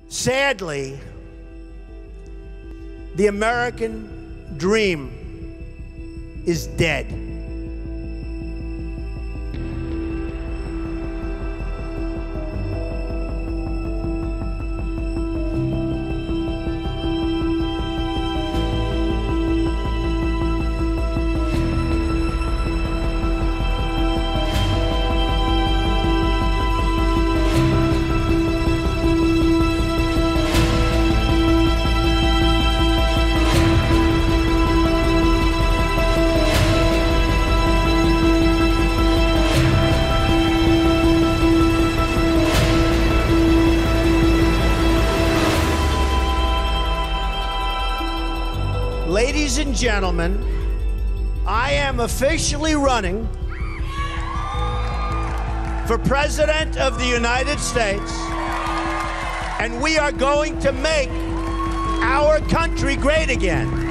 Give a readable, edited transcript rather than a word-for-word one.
Sadly, the American dream is dead. Ladies and gentlemen, I am officially running for President of the United States, and we are going to make our country great again.